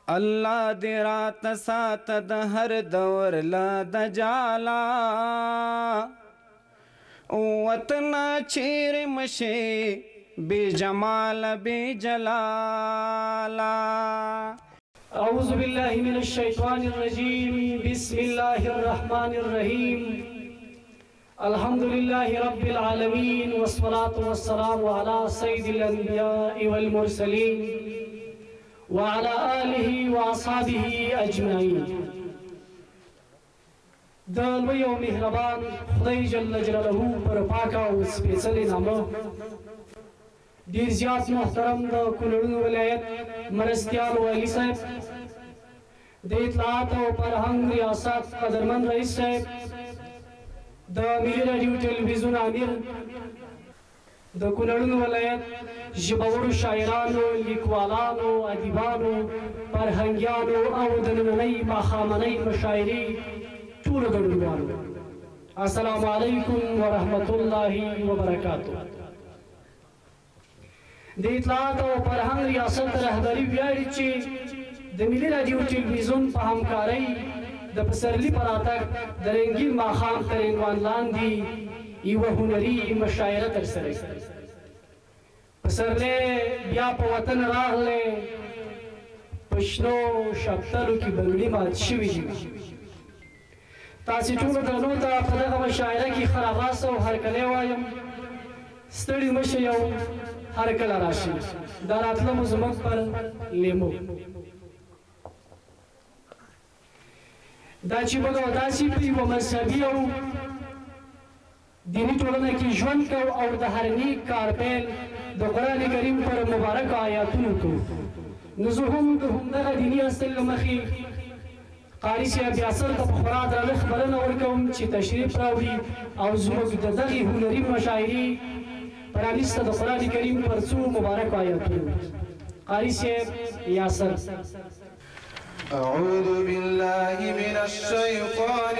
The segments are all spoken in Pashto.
الله دې راته ساته د هر دور له دجاله وطن چیرې مشي بې جماله بې جلاله. أعوذ بالله من الشيطان الرجيم. بسم الله الرحمن الرحيم. الحمد لله رب العالمين والصلاة والسلام على سيد الأنبياء والمرسلين وعلى آله وأصحابه أجمعين. د لوی او مهربان خدای جل جلاله پر پاکه او سپېڅلې نامه ډېر زیات محترم د کونړ ولایت مرستیال والي صاحب، د اطلاعات او فرهنګ ریاست قدرمن رئیس صاحب، د ملي راډیو ټلویزیون امیر، د کونړ ولایت ژبورو شاعرانو، لیکوالانو، ادیبانو، فرهنګیانو او د نننۍ ماښامنۍ مشاعرې ټولو ګډونوالو، السلام علیکم ورحمة الله وبرکاته. د اطلاعات او فرهنګ ریاست رهبري ویاړي چې د ملي راډیو ټلویزیون په همکارۍ د پسرلي په راتګ د رنګین ماښام تر عنوان لاندې یوه هنري مشاعره ترسره کړه. پسرلی بیا په وطن راغلی، په شنو شفتلو کې بنګړي مات شوي دي. تاسې ټولو درنو ته په دغه مشاعره کې ښه راغلاست او هرکلی وایم. ستړي مه شئ او هر کله راشي. دا راتله مو زموږ پر لیمو. دا چې موږ داسې په یوه مذهبي او دیني ټولنه کې ژوند کوو او د هر نیک کار پیل د قرآن کریم پر مبارکو آیاتونو کوو، نو زه هم د همدغه دیني اصل له مخې قاري صاحب یاسر ته په خورا درنښت بلنه ورکوم چې تشریف راوړي او زموږ د دغې هنري مشاعرې پرانیسته د قرآن کریم پر څو مبارکو آیاتونو. قاري صاحب یاسر. أعوذ بالله من الشيطان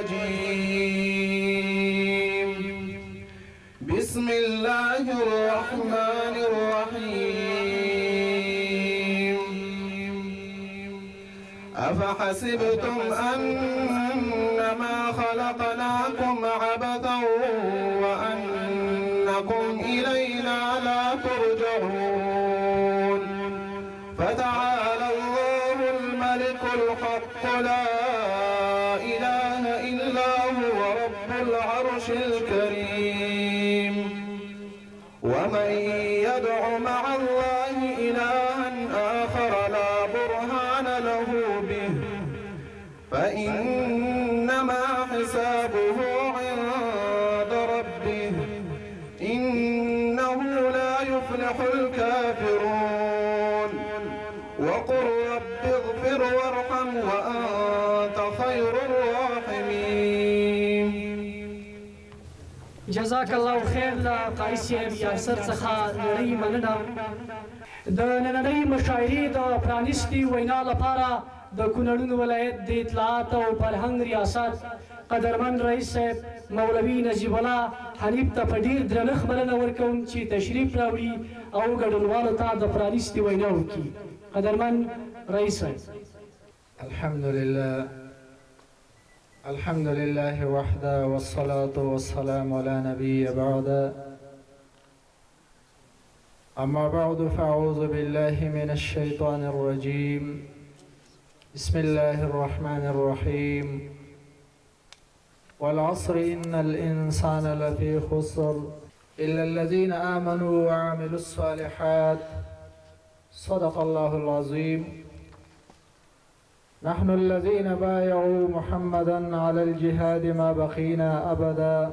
الرجيم. بسم الله الرحمن الرحيم. أفحسبتم أنما خلقناكم عبثا وأنكم إلينا لا ترجعون. فتعالى الله الملك الحق لا إله إلا هو رب العرش الكريم. ومن يدع مع الله إلها آخر لا برهان له به فإنما حسابه عند ربه إنه لا يفلح الكافرون. وقل رب اغفر وارحم وأنت خير الراحمين. جزاک الله خیر. د قاري صاحب یاسر څخه نړۍ مننه. د نننۍ مشاعرې د پرانیستې وینا لپاره د کونړ ولایت د اطلاعات او فرهنګ ریاست قدرمن رئیس صاحب مولوي نجیب الله حنیف ته په ډېر درنښت بلنه ورکوم چې تشریف راوړي او ګډونوالو ته د پرانیستې وینا وکړي. قدرمن رئیس صاحب. الحمد لله وحده والصلاة والسلام على نبي بعد. أما بعد فأعوذ بالله من الشيطان الرجيم. بسم الله الرحمن الرحيم. والعصر إن الإنسان لفي خسر إلا الذين آمنوا وعملوا الصالحات. صدق الله العظيم. نحن الذين بايعوا محمدا على الجهاد ما بقينا أبدا.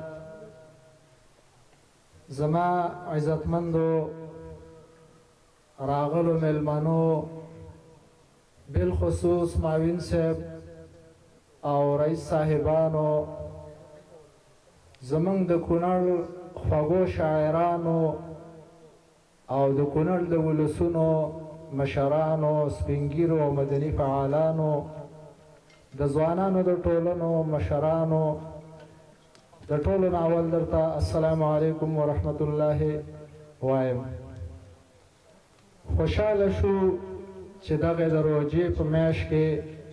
زما عزتمندو راغلو ملمنو، بالخصوص معاون صاحب او رئیس صاحبانو، زمونږ د کونړ خوږو شاعرانو او د کونړ د ولسونو مشرانو، سپینګیرو او مدني فعالانو، د ځوانانو د ټولنو مشرانو، د ټولو نه اول درته السلام علیکم ورحمت الله وایم. خوشحاله شو چې دغه د روژې په میاشت کې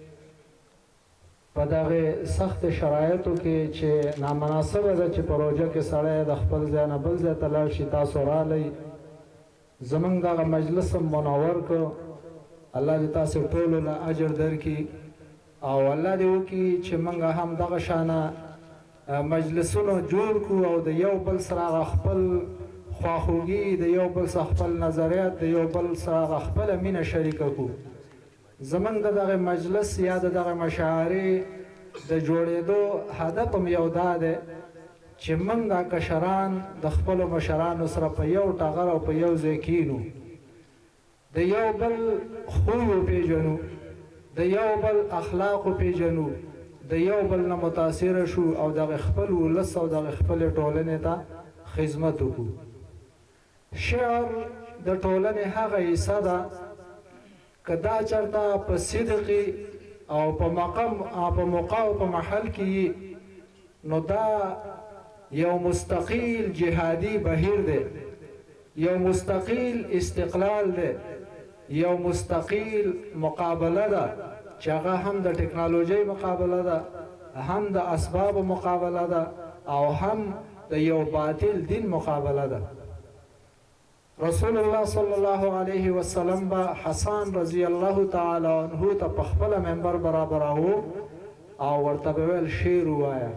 په دغه سخت شرایطو کې چې نامناسبه ده چې په روژه کې سړی د خپل ځای نه بل ځای ته لاړ شي، تاسو راغلی زمونږ دغه مجلس هم منور کړو. الله دې تاسو ټولو له اجر درکړي او الله دې وکړي چې موږ هم دغه شانه مجلسونه جوړ کړو او د یو بل سره خپل خواخوږي، د یو بل سره خپل نظریات، د یو بل سره خپله مینه شریکه کړو. زمونږ د دغه مجلس یا د دغه مشاعرې د جوړېدو هدف هم یو دا دی چې موږ دا کشران د خپلو مشرانو سره په یو ټغر او په یو ځای کینو، د یو بل خوی وپېژنو، د یو بل اخلاق وپېژنو، د یو بل نه متاثره شو او دغه خپل ولس او دغه خپلې ټولنې ته خدمت وکړو. شعر د ټولنې هغه حصه ده که دا چېرته په صدقي او په مقام په موقع او په محل کې نو دا یو مستقیل جهادي بهیر دی، یو مستقیل استقلال دی، یو مستقیل مقابله ده چې هغه هم د ټکنالوژۍ مقابله ده، هم د اسبابو مقابله ده او هم د یو باطل دین مقابله ده. رسول الله صلی الله علیه وسلم با حسن رضی الله تعالی عنه ته په خپل منبر برابراو او ورته ویل شعر ووایه.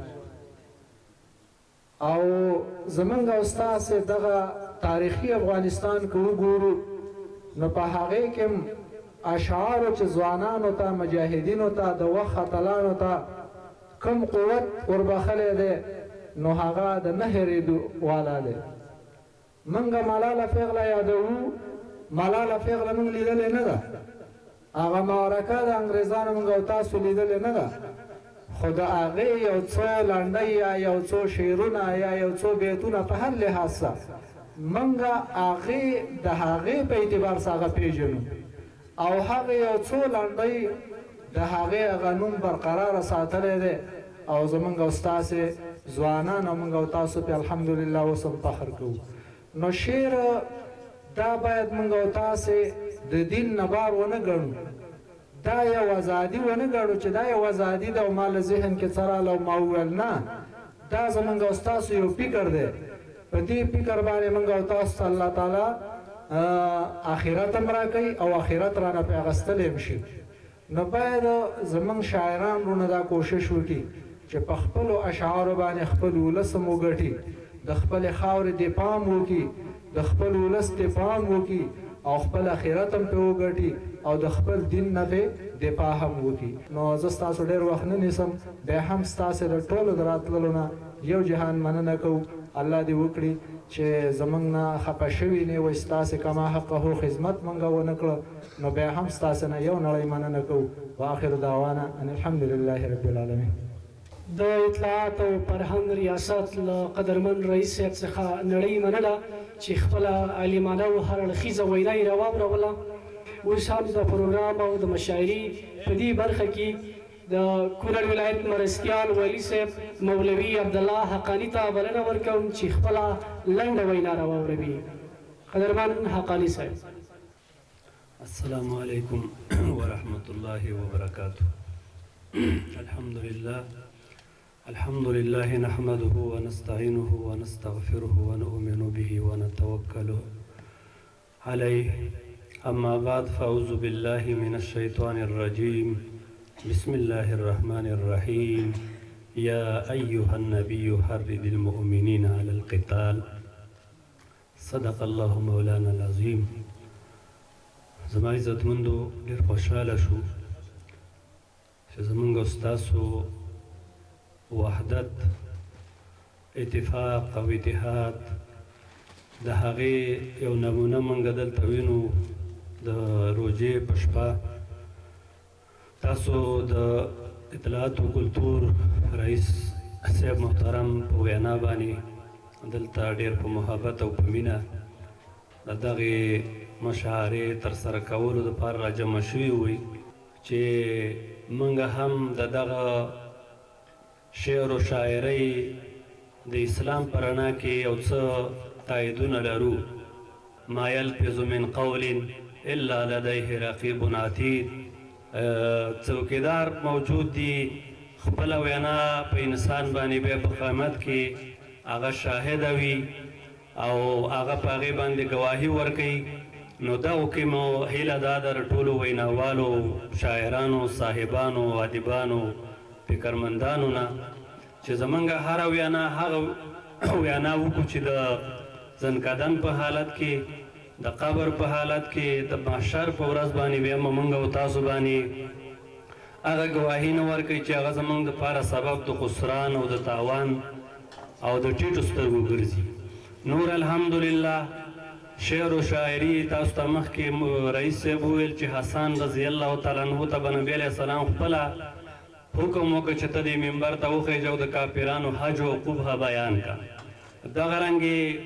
او زمونږ استاد دغه تاریخي افغانستان کې وګورو نو په هغې کې اشعارو چې ځوانانو ته مجاهدینو ته د وخت اتلانو ته کم قوت وربخلی دی نو هغه د نه هېرېدو والا دی. منګه ملاله پیغله یادوو، ملاله پیغله موږ لیدلې نه ده، هغه معرکه د انګریزانو موږ او تاسو لیدلې نه ده، خو د هغې یو څو لنډۍ یا یو څو شعرونه یا یو څو بیتونه په هر لحاظ سره موږ هغې د هغې په اعتبار سره هغه پېژنو او هغه یو څو لنډۍ د هغې هغه نوم برقراره ساتلی دی او زموږ او ستاسې ځوانان او موږ او تاسو پې الحمدلله اوس هم فخر کوو. نو شعر دا باید موږ او تاسې د دین نه بار ونه ګڼو، دا یو ازادي ونه ګڼو چې دا یو ازادي ده او ما له ذهن کې څه راله او ما وویل نه، دا زموږ او ستاسو یو فکر دی. په دې فکر باندې موږ او تاسو ته الله تعالی آخرت هم راکوي او آخرت رانه پې اخیستلی هم شي. نو باید زموږ شاعران رونه دا کوشش وکړي چې په خپلو اشعارو باندې خپل ولس هم وګټي، د خپلې خاورې دفاع هم وکړي، د خپل ولس دفاع هم وکړي او خپل آخرت هم پې وګټي او د خپل دین نه پې دفاع هم وکړي. نو زه ستاسو ډېر وخت نه نیسم، بیا هم ستاسې د ټولو د راتللو نه یو جهان مننه کوو. الله دې وکړي چې زمونږ نه خفه شوي نه وي، ستاسې کما حقه خدمت موږ ونه کړه نو بیا هم ستاسې نه یو نړۍ مننه کوو. واخر دعوانا ان الحمدلله رب العالمین. د اطلاعات او فرهنګ ریاست له قدرمن رئیس صاحب څخه نړۍ منله چې خپله عالمانه او هر اړخیزه وینا یې راواوروله. اوس هم د پروګرام او د مشاعرې په دې برخه کې د کونړ ولایت مرستیال والي صاحب مولوي عبدالله حقاني ته بلنه ورکوم چې خپله لنډه وینا راواوروي. قدرمن حقاني صاحب. السلام علیکم ورحمة الله وبرکاته. الحمد لله نحمده ونستعينه ونستغفره ونؤمن به ونتوكل عليه. أما بعد فأعوذ بالله من الشيطان الرجيم. بسم الله الرحمن الرحيم. يا أيها النبي حرض المؤمنين على القتال. صدق الله مولانا العظيم. زما عزتمندو ډېر خوشحاله شو چې زمونږ او ستاسو وحدت، اتفاق او اتحاد د هغې یو نمونه موږ دلته وینو. د روژې په شپه تاسو د اطلاعات و کلتور رئیس صاحب محترم په وینا باندې دلته ډېر په محبت او په مینه د دغې مشاعرې ترسره کولو دپاره راجمع شوي وي چې موږ هم د دغه شعر و شاعرۍ د اسلام په رڼا کې یو څه تاییدونه لرو. ما یلفظ من قول الا لديه رقیب عتید. څوکیدار موجود دی، خپل وینا په انسان باندې بیا په قیامت کې هغه شاهد وي او هغه په هغې باندې ګواهي ورکوي. نو دغو کې مو هیله دا ده د ټولو ویناوالو، شاعرانو، صاحبانو، ادیبانو، فکرمندانو نه چې زمونږ هره وینا هغه وینا وکړو چې د زنکدن په حالت کې، د قبر په حالت کې، د محشر په ورځ باندې بیا مونږ او تاسو باندې هغه ګواهي نه ورکوي چې هغه زمونږ دپاره سبب د خسران او د تاوان او د ټیټو سترګو ګرځي. نور الحمدلله شعر و شاعري تاسو ته مخکې رئیس صاحب وویل چې حسن رضی الله تعالی عنه ته به نبي علیه السلام خپله حکم وکړه چې ته دې منبر ته وخیژه او د کافرانو حج و عقوبه بیان کړه. دغه رنګې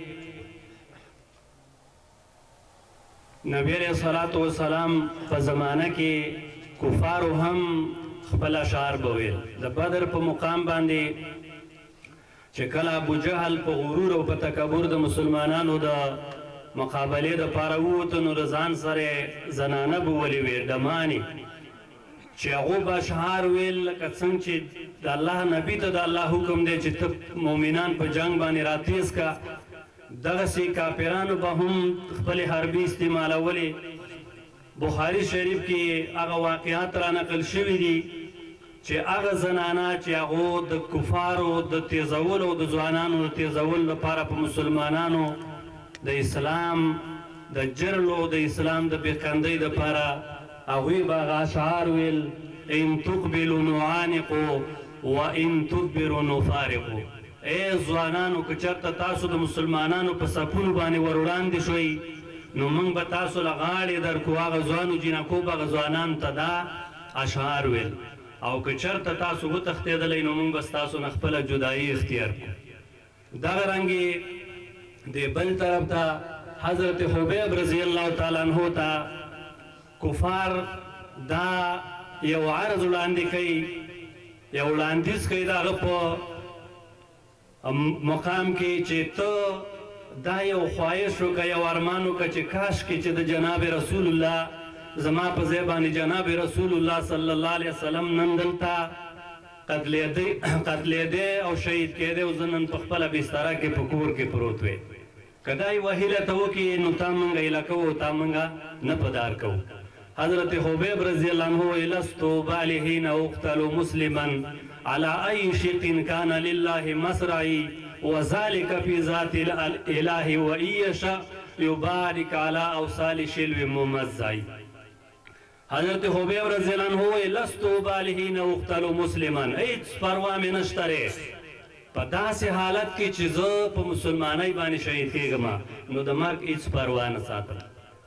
نبی علیه الصلاة والسلام په زمانه کې کفارو هم خپل اشعار به ویل. د بدر په مقام باندې چې کله ابو جهل په غرور او په تکبر د مسلمانانو د مقابلې دپاره ووته نو د ځان سره زنانه به ولې وې ډمانې چې هغو به اشعار ویل لکه څنګه چې د الله نبي ته د الله حکم دی چې ته مؤمنان په جنگ باندې راتیز کا. دغسې کافرانو به هم خپلې حربي استعمالولې. بخاري شریف کې هغه واقعات را نقل شوي دي چې هغه زنانه چې هغو د کفارو د تیزولو او د ځوانانو د تیزولو لپاره په مسلمانانو د اسلام د جرلو د اسلام د بېخندۍ دپاره هغوی به هغه اشعار ویل: ان تقبلوا نعانقو و ان تدبروا نفارقو. ای ځوانانو که چېرته تاسو د مسلمانانو په صفونو باندې ور وړاندې شوئ نو موږ به تاسو له غاړې درکو. هغه ځوانو جینکو به هغه ځوانانو ته دا اشعار ویل او که چېرته تاسو وتښتېدلی نو موږ به ستاسو نه خپله جدایي اختیار کړو. دغه رنګې د بل طرف ته حضرت حبیب رضی الله تعالی عنه ته کفار دا یو عرض وړاندې کوي، یو وړاندیز کوي د هغه په مقام کې چې ته دا یو خواهش وکړه، یو ارمان وکړه چې کاشکې چې د جناب رسول الله زما په ځای باندې جناب رسول الله صلی الله علیه وسلم نن دلته قتلېدی او شهید کېدی او زه نن په خپله بستره کې په کور کې پروت وی. که دا یوه هیله ته وکړي نو تا موږ هیله کوو او تا موږ نه په دار کوو. حضرت حبیب رضی الله عنه وایي: لستو بالحین اقتل مسلما على أي شق كان لله مسرعي وذلك في ذات الإله وإن يشاء يبارك على أوصال شلو ممزعي. حضرت حبیب رضی اللہ عنہ وی: لستو بالحین اقتل مسلما، هیڅ پروا مې نشته ری په داسې حالت کې چې زه په مسلمانۍ باندې شهید کېږم نو د مرګ هیڅ پروا نه ساتم.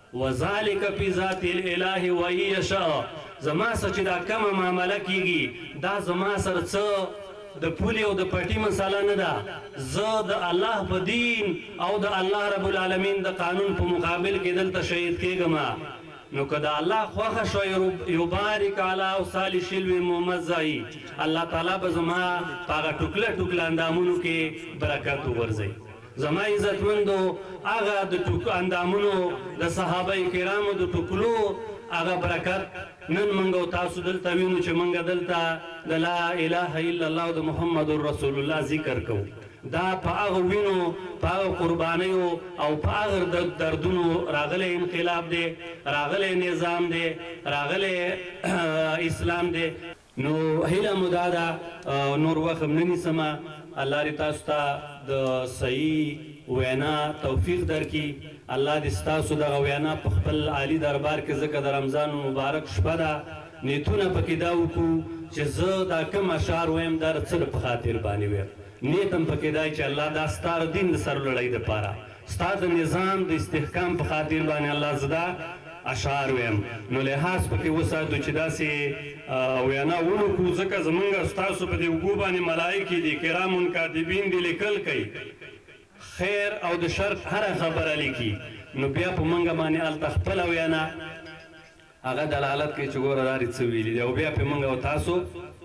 وذلك في ذات الاله وإن يشاء، زما سره چې دا کومه معامله کېږي دا زما سره څه د پولې او د پټي مسله نه ده. زه د الله په دین او د الله رب العالمین د قانون په مقابل کې دلته شهید کېږم. نو که د الله خوښه شوه یبارک علی اوصال شلو ممزعي، الله تعالی به زما په هغه ټوکله ټوکله اندامونو کې برکت وغورځوي. زما عزتمندو هغه د اندامونو د صحابه کرامو د ټوکلو هغه برکت نن موږ او تاسو دلته وینو چې موږ دلته د لا اله الا الله او د محمد رسول الله ذکر کوو. دا په هغه وینو، په هغه قربانیو او په هغه دردونو راغلی انقلاب دی، راغلی نظام دی، راغلی اسلام دی. نو هیله مو دا ده، نور وخت هم نه نیسمه، الله دې تاسو ته د صحیح وینا توفیق درکړي. الله دې ستاسو دغه وینا په خپل عالی دربار کې ځکه د رمضان مبارک شپه ده نیتونه پکې دا وکړو چې زه دا کوم اشعار ویم دا د څه په خاطر باندې ویم. نیت هم پکې دی چې الله دا ستا د دین د سرلوړۍ دپاره، ستا د نظام د استحکام په خاطر باندې الله زه دا اشعار ویم. نو لحاظ پکې وساتو چې داسې وینا ونکړو ځکه زمونږ ستاسو په دې اوږو باندې ملایکې دي، کرام کاتبین دي، لیکل کوي خیر او د شر هره خبره لیکي. نو بیا په موږ باندې هلته خپله وینا هغه دلالت کوي چې ګوره دا څه ویلي دي او بیا په موږ او تاسو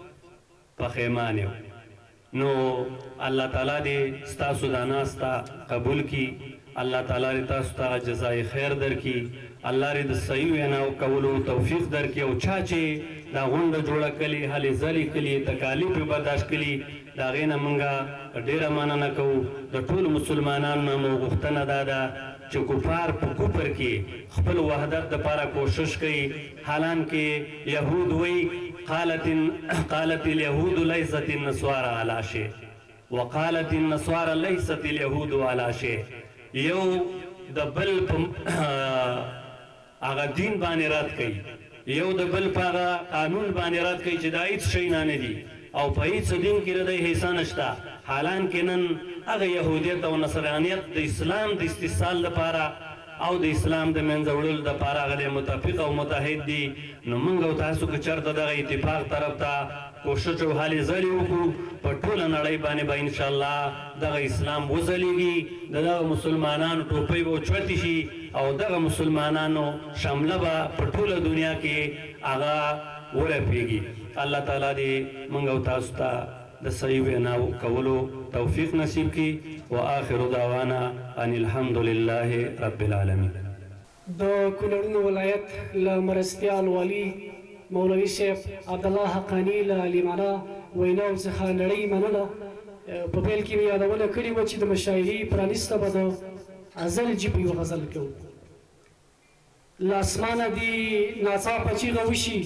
پښیمان یو. نو الله تعالی دې ستاسو دا ناسته قبول کړي، الله تعالی دې تاسو ته جزای خیر درکړي، الله دې د صحیح ویناو کولو توفیق درکړي او چا چې دا غونډه جوړه کړې هلې ځلې کړي تکالیف یې برداشت کړي د هغې نه موږ ډېره مننه کوو د ټولو مسلمانانو نه مو غوښتنه دا ده چې کفار په کفر کې خپل وحدت دپاره کوشش کوي حالانکې یهود وایي قالت اليهود ليست النصارى على شيء وقالت النصارى ليست اليهود على شيء یو د بل په هغه دین باندې رد کوي یو د بل په هغه قانون باندې رد کوي چې دا هېڅ شی نه دي او په هېڅ دین کې د دوی حصه نشته حالانکې نن هغه یهودیت او نصرانیت د اسلام د استحصال لپاره او د اسلام د منځه وړلو دپاره هغه متفق او متحد دي نو موږ او تاسو که چېرته دغه اتفاق طرف ته کوشش او هلې ځلې وکړو په ټوله نړۍ باندې به انشاءالله دغه اسلام وځلیږي د دغه مسلمانانو ټوپۍ به اوچتې شي او دغه مسلمانانو شمله به په ټوله دنیا کې هغه ورپېږي الله تعالی دې موږ او تاسو ته د صحیح ویناو کولو توفیق نصیب کړي وآخر دعوانا ان الحمد لله رب العالمین د کونړ ولایت له مرستیال والي مولوي صاحب عبدالله حقاني له لیمانه ویناو څخه نړۍ مننه په پیل کې مې یادونه کړې وه چې د مشاعرې پرانیسته به د غزل جیب یو غزل کوو له اسمانه دې ناڅاپه چیغه وشي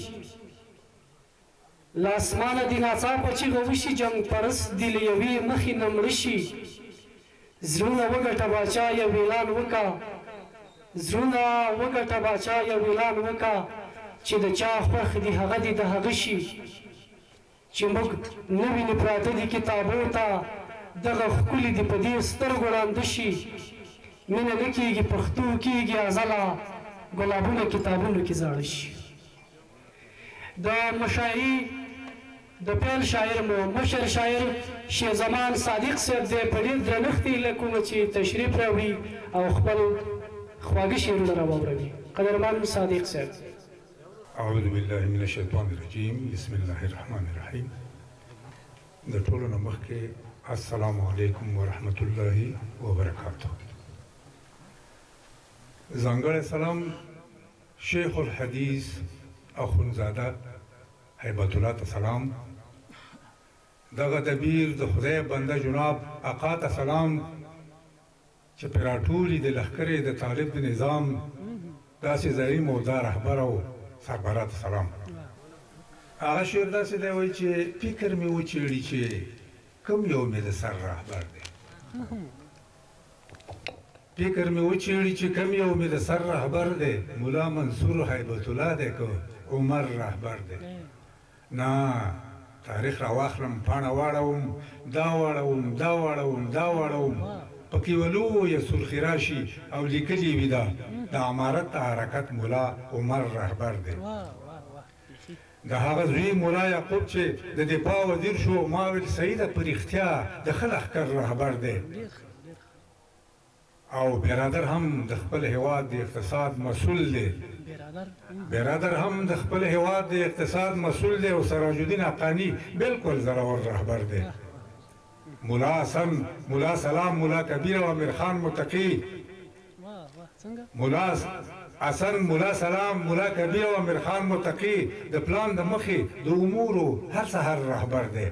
له اسمانه دې ناڅاپه چیغه وشي جنګ پرست دې له یوې مخې نه مړه شي زړونه وګټه باچا یو اعلان وکړه زړونه وګټه باچا یو اعلان وکړه چې د چا خوښ دي هغه دې د هغه شي چې موږ نه وینې پراته دي کتابو ته دغه ښکلي دې په دې سترګو ړانده شي مینه نه کېږي پښتو کېږي ازله ګلابونه کتابونو کې زاړه شي د مشاعرې د پیل شاعر مو مشر شاعر شیر زمان صادق صاحب دی په ډېر درنښت یې له کومه چې تشریف راوړي او خپل خواږه شعرونه راواوروي قدرمن صادق صاحب اعوذ بالله من الشیطان الرجیم بسم الله الرحمن الرحیم د ټولو نه مخکې السلام علیکم ورحمت الله وبرکاته ځانګړی سلام شیخ الحدیث اخونزاده هیبت الله ته سلام دغه دبیر د خدای بنده جناب آقا ته سلام چې په راټولي د لښکرې د طالب د نظام داسې زعیم او دا رهبر او سربره ته سلام هغه شعر داسې دی وایي چې فکر مې وچېړي چې کوم یو مې د سر رهبر دی فکر مې وچېړي چې کوم یو مې د سر رهبر دی ملا منصور هیبت الله دی که عمر رهبر دی نه تاریخ راواخلم پاڼه واړوم دا واړوم دا واړوم دا واړوم پکې ولویه سرخي راشي او لیکلي وي دا د امارت د حرکت ملا عمر رهبر دی د هغه زوی ملا یعقوب چې د دفاع وزیر شو ما ویل صحیح ده په رښتیا د ښه لښکر رهبر دی او برادر هم د خپل هیواد د اقتصاد مسئول دی برادر هم د خپل هیواد د اقتصاد مسئول دی او سراج الدین حقانی بالکل زړور رهبر دی ملا حسن ملا سلام ملا کبیر او امیر خان متقی ملا حسن ملا سلام ملا کبیر او امیر خان متقی د پلان د مخې د امورو هر سحر رهبر دی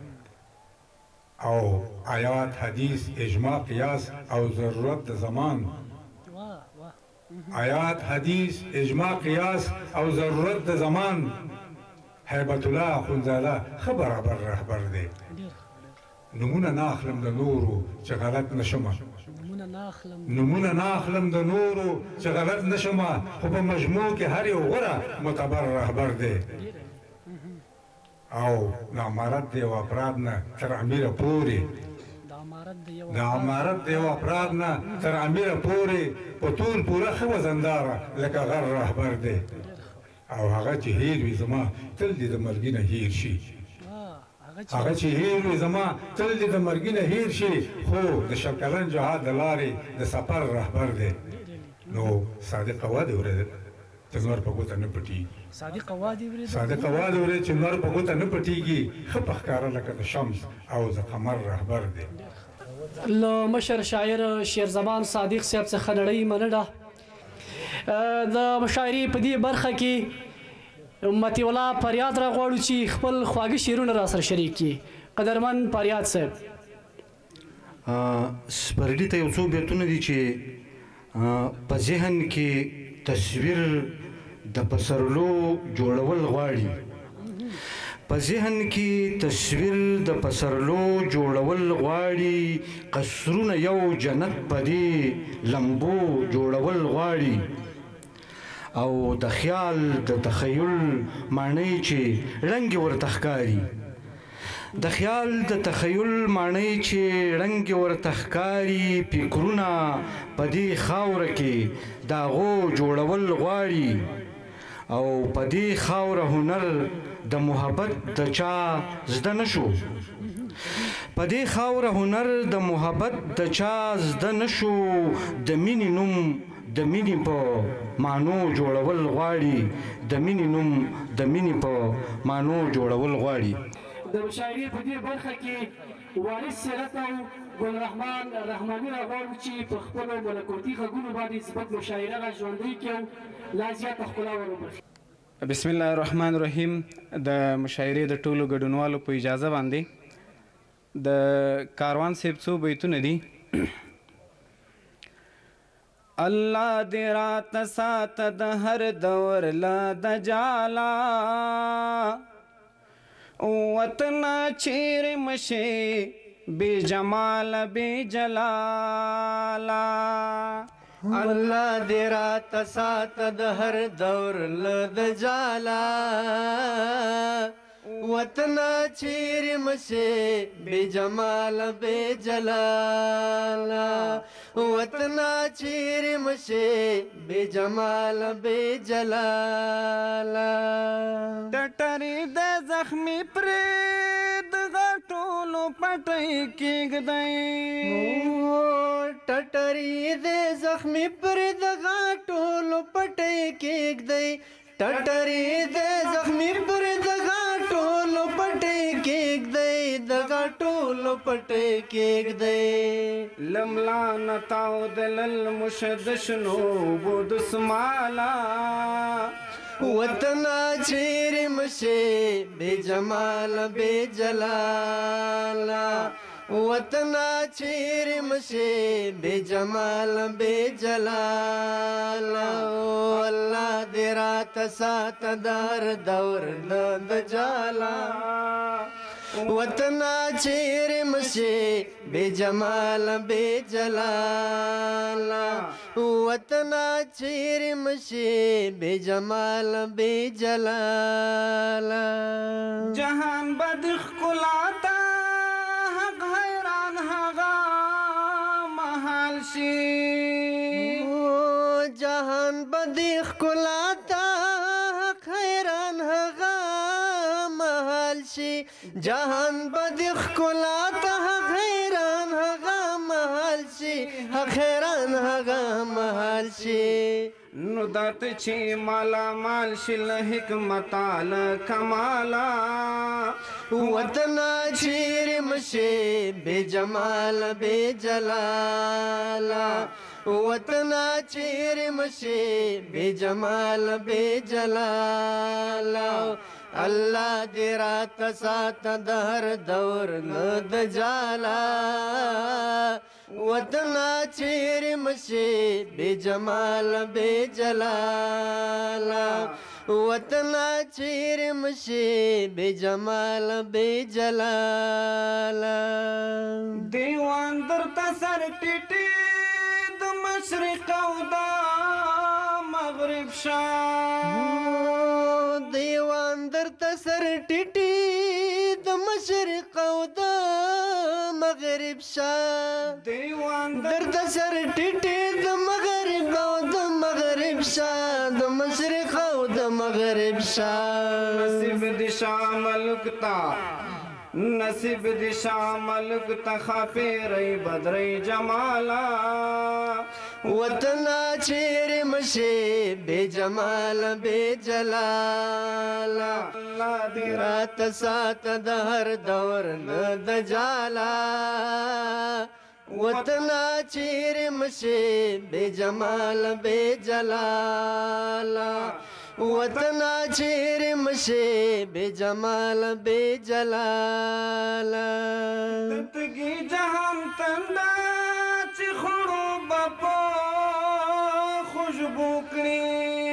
او آیات حدیث اجماع قیاس او ضرورت د زمان آیات حدیث اجماع قیاس او ضرورت د زمان هیبت الله اخونزاده ښه برابر رهبر دی نمونه نه اخلم د نورو چې غلط نشمه نمونه نه اخلم د نورو چې غلط نشمه خو په مجموع کې هر یو غوره معتبر رهبر دی او د امارت د یو افراد نه تر امیره پورې د امارت د یو افراد نه تر امیره پورې په طول پوره ښه وزنداره لکه غر رهبر دی او هغه چې هیر وي زما تل دې د مرګي نه هیر شي هغه چې هیر وي زما تل دې د مرګي نه هیر شي خو د شل کلن جهاد د لارې د سفر رهبر دی نو صادقه وعده ورېده چې نور په ګوته نه پټېږي صادقه وعده ورېده چې نور په ګوته نه پټېږي ښه په ښکاره لکه د شمس او د قمر رهبر دی له مشر شاعر شیر زمان صادق صاحب څخه نړۍ مننه د مشاعرې په دې برخه کې مطیع الله فریاد راغواړو چې خپل خواږه شعرونه راسره شریک کړي. قدرمن فریاد صاحب. سپرلي ته یو څو بیتونه دي چې په ذهن کې تصویر د پسرلو جوړول غواړي. په ذهن کې تصویر د پسرلو جوړول غواړي، قصرونه یو جنت په دې لمبو جوړول غواړي، او د خیال د تخیل معنی چې رنګ ورته ښکاري. د خیال د تخیل معنی چې رنګ ورته ښکاري، فکرونه په دې خاوره کې د هغو جوړول غواړي، او په دې خاوره هنر د محبت د چا زده نشو. په دې خاوره هنر د محبت د چا زده نشو، د مینې نوم د مینې په معنو جوړول غواړي، د مینې نوم د مینې په معنو جوړول غواړي. د مشاعرې په دې برخه کې وارث سیرت او ګل رحمان رحماني راغواړو چې په خپلو ملکوتي غږونو باندې زموږ مشاعره را ژوندۍ کړي او لا زیاته ښکلا ور وبخښي. بسم الله الرحمن الرحیم. د مشاعرې د ټولو ګډونوالو په اجازه باندې د کاروان صاحب څو بیتونه دي. الله دې راته ساته د هر دور له دجاله، وطن چیرې مشې بې جماله بې جلاله. الله دې راته ساته د هر دور له دجاله، وطن چیرې مشې بې جماله بې جلاله، وطن چیرې مشې بې جماله بې جلاله. ټټرې د زخمي پرې د غټولو پټۍ کېږدئ، ټټرې د زخمي پرې د غټولو پټۍ کېږدئ، ټټرې د زخمي پرې د غټولو پټۍ کېږدئ، د غټولو پټۍ کېږدئ. لملا نتاو دلل مشد شنو بود سمالا، وطن چیرې مشې بې جماله بې جلاله، وطن چیرې مشې بې جماله بې جلاله. الله دې راته ساته د هر دور له دجاله، وطن چیرې مشې بې جماله بې جلاله، وطن چیرې مشې بې جماله بې جلاله. جهان بد ښکلا ته حق حیران هغه مهال شي، جهان بد ښکلا ته حق حیران هغه مهال شي، جهان بد ښکلا ته حق حیران هغه مهال شي، حق حیران هغه مهال شي. نو دات چې مالا مال شي له حکمتا له کمالا، وطن چیرې مشې بې جماله بې جلاله، وطن چیرې مشې بې جماله بې جلاله. الله دې راته ساته د هر دور له دجاله، وطن چیرې مشې بې جماله بې جلاله، وطن چیرې مشې بې جماله بې جلاله. دیوان درته سر ټیټې د مشرق او د مغرب شاه، دیوان درته سر ټیټې د مشرق او د مغرب شاه، دیوان درته سر ټیټې د مغرب او د مغرب شاه، د مشرق او د مغرب شاه. نصیب دي شاه ملک تا، نصیب دي شاه ملک تا خاپیرې بدرې جمالا، وطن چیرې مشې بې جماله بې جلاله. الله دې راته ساته د هر دور نه دجاله، وطنا چیر مشي بجمال بجلالا وطنا چیر مشي بجمال بجلالا دتگی جهان تندا چې خړو بپا خوشبو کړي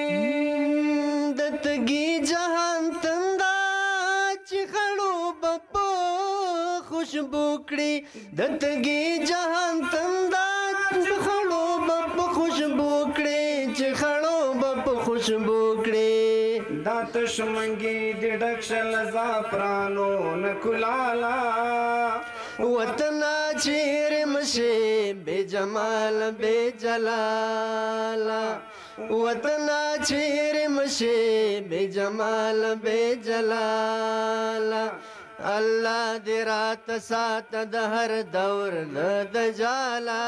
دتگی جهان تندا چې خړو بپا خوشبو کړي دتگی جهان تندا چې خړو بپا خوشبو کړي چې خړو بپا خوشبو کړي دا تشمنګي د ډکشل زعفرانو نکلالا وطنا چیر مشي بجمال بجلالا وطنا چیر مشي بجمال بجلالا الله دې رات سات د هر دور د جالا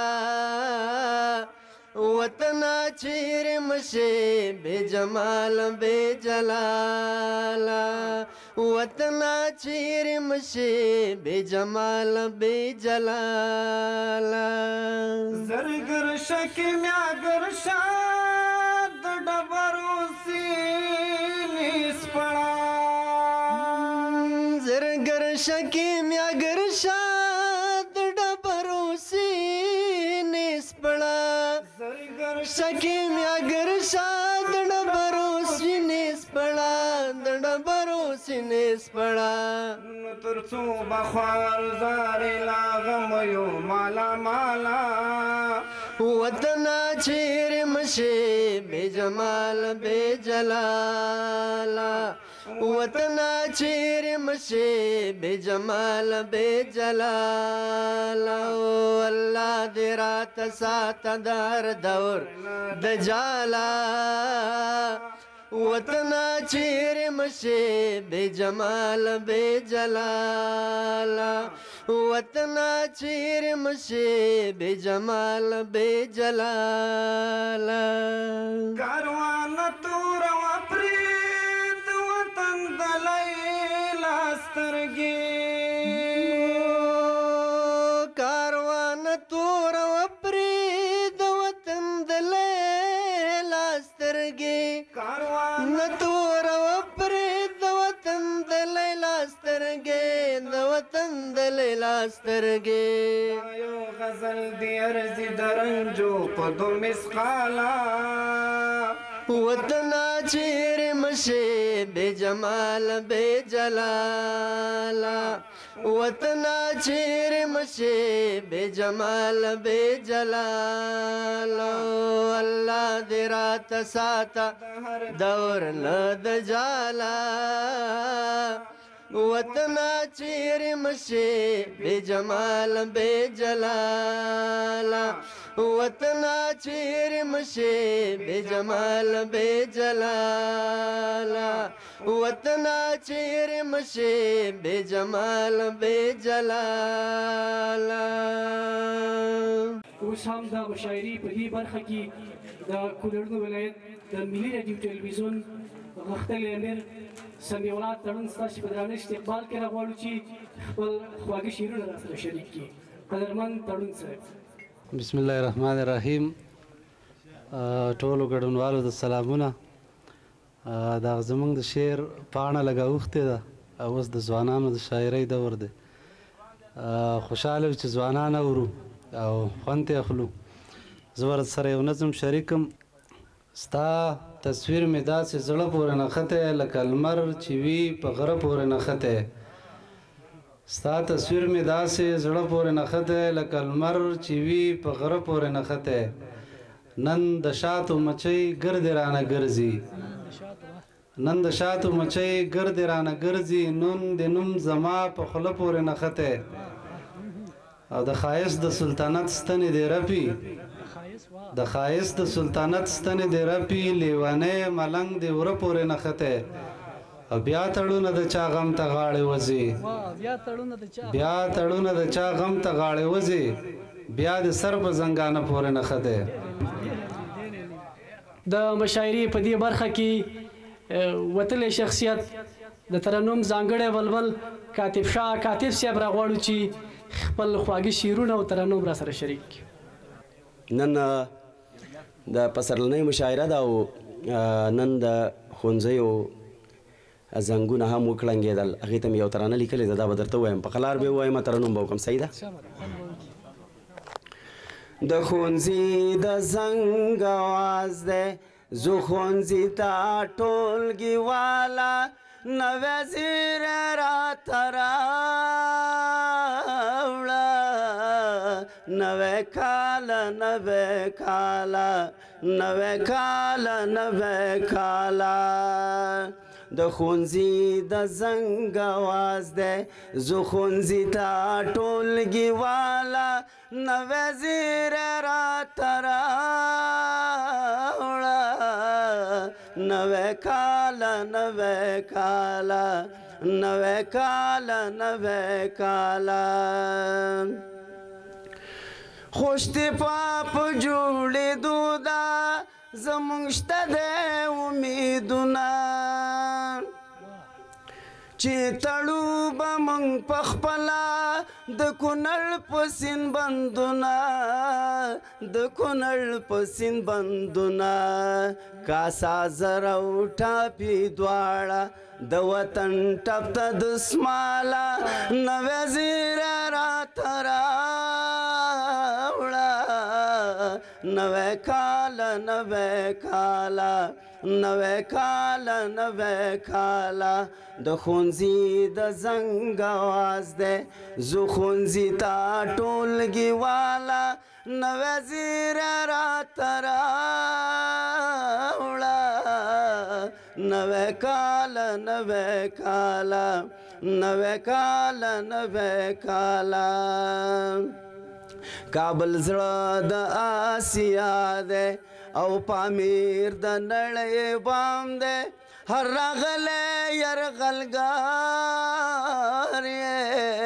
وطنا چیر مشي بجمال بجلالا وطنا چیر مشي بجمال بجلالا زرګر شکی میاګر شاد ډبرو سینې سپړا زرګر شکی میاګر شاد ډبرو سینې سپړا شکی میاګر شاد ډبرو سینې سپړا ډبرو سینې سپړا تر څو بخوار زارې لاغم یو مالا مالا وطنا چیر مشي بجمال بجلالا وطنا چیر مشي بجمال بجلالا الله دې رات سات در دور د جالا وطنا چیر مشي بجمال بجلالا وطنا چیر مشي بجمال بجلالا کاروان تور و پرید وطن دلای لاسترګي کاروان تور و پرید وطن دلای لاسترګي نتور و پرید وطن دلای لاسترګي د وطن دلای لاسترګي یو غزل دی ارزي درنجو په دو مسقالا وطنا چیر مشي بجمال بجلالا وطنا چیر مشي بجمال بجلالا الله دې رات سات دور نه د جالا وطنا چیر مشي بجمال بجلالا وطنا چیر مشي بجمال بجلالا وطنا چیر مشي بجمال بجلالا اوس هم د مشاعرې په دې برخه کې د کونړ ولایت د ملي راډیو ټلویزیون غښتلی امیر سمیع الله تړون ستاسو په درانه استقبال کې راغواړو چې خپل خواږه شعرونه راسره شریک کړي قدرمن تړون صاحب بسم الله الرحمن الرحیم ټولو ګډونوالو د سلامونه دا زمونږ د شعر پاڼه لږه اوښتې ده اوس د ځوانانو د شاعرۍ دور دی خوشحاله چې ځوانان اورو او خوند یې اخلو زه ورسره یو نظم شریکم ستا تصویر مې داسې زړه پورې نښتی لکه لمر چې وي په غره پورې نښتی ستا تصویر مې داسې زړه پورې نښتی لکه لمر چې وي په غره پورې نښتی نن د شاتو مچۍ ګردې رانه ګرځي نن د شاتو مچۍ ګردې رانه ګرځي نن د نوم زما په خوله پورې نښتی او د ښایست د سلطنت ستنې دې رپي د ښایست د سلطنت ستنې دې رپي لیونی ملنګ دې وره پورې نښتی او بیا تړونه د چا غم ته غاړې وځي بیا تړونه د چا غم ته غاړې وځي بیا د سر په زنګانه پورې نښتی د مشاعرې په دې برخه کې وتلی شخصیت د ترنم ځانګړی ولول کاتب شاه کاتب صاحب راغواړو چې خپل خواږه شعرونه او ترنم را سره شریک کړي. نن د پسرلنۍ مشاعره ده او نن د ښوونځیو زنګونه هم وکړنګېدل، هغې ته مې یو ترانه لیکلې ده، دا به درته ووایم، په قلار به یې ووایم، ترنم به وکړم. صحیح ده؟ د ښوونځي د زنګ اواز دی، زه ښوونځي ته ټولګي والا، نوی زیری راته راوړه، نوی کاله نوی کاله نوی کاله نوی کاله. د ښوونځي د زنګ اواز دی، زه ښوونځي ته ټولګي والا، نوی زیری راته راوړه، نوی کاله نوی کاله نوی کاله نوی کاله. خوش دی پاپ جوړېدو ده، زمونږ شته دی امیدونه، چې تړو به موږ پخپله د کونړ په سیند بندونه، د کونړ په سیند بندونه، کاسا زر او ټاپي دواړه د وطن ټپ ته دسماله، نوی زیری راته راوړه، نوی کاله نوی کاله نوی کاله نوی کاله. د ښوونځي د زنګ اواز دی، زه ښوونځي ته ټولګي والا، نوی زیری راته راوړه، نوی کاله نوی کاله نوی کاله نوی کاله. کابل زړه د آسیا دی او پامیر د نړۍ بام دی، هر راغلی یرغلګار یې